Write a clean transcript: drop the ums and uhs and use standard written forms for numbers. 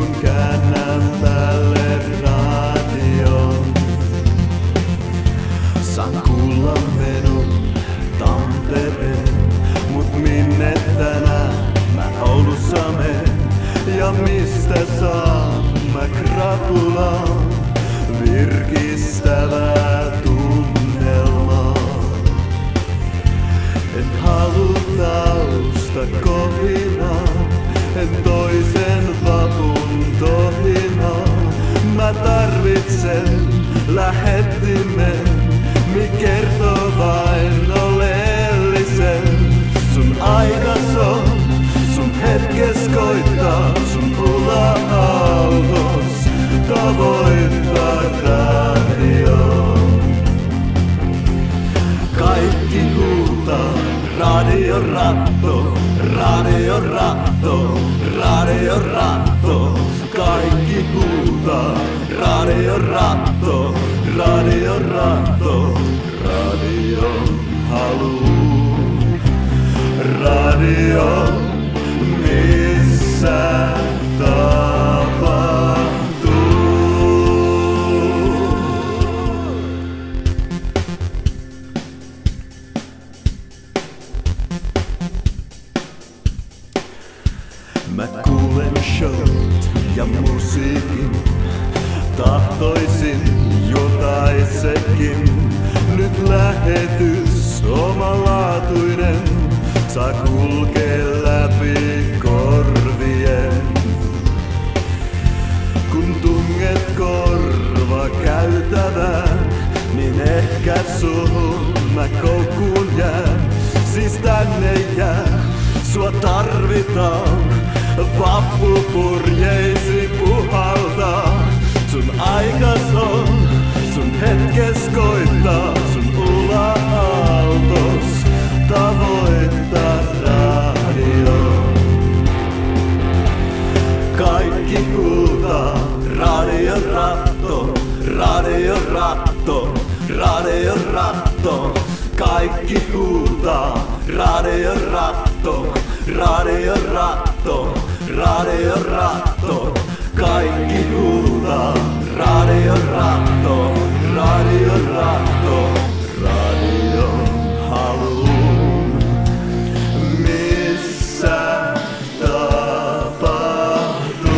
kun käännän tälle radion. Saan kuulla menun Tampereen, mut minne tänään mä Oulussa menen? Ja mistä saan mä krapulaan virkistävää tunnelmaa? En halua tausta kohinaa, en toisen vapun tohinaa. Mä tarvitsen lähettimen, mi kertoo vain oleellisen. Sun aikas on, sun hetkes koittaa, sun ula-autos tavoittaa radioon. Kaikki huutaa, radio ratto, radio ratto, radio ratto. Kaikki huutaa, radio ratto, radio ratto, radio haluu. Radio, missä tapahtuu. Mä kuulen showt ja musiikin, tahtoisin jotain sekin. Nyt lähetys omalaatuinen saa kulkee läpi korvien. Kun tunget korva käytävään, niin ehkä suhun mä koukkuun jään. Siis tänne jää, sua tarvitaan, vappupurjeisi puhaltaa. Sun aikas on, sun hetkes koittaa, sun ula-autos tavoittaa radio. Kaikki huutaa, radio ratto, radio ratto, radio ratto. Kaikki huutaa, radio ratto, radio ratto, radio ratto. Kaikki huutaa, radio ratto, radio ratto, radio haluu. Missä tapahtuu?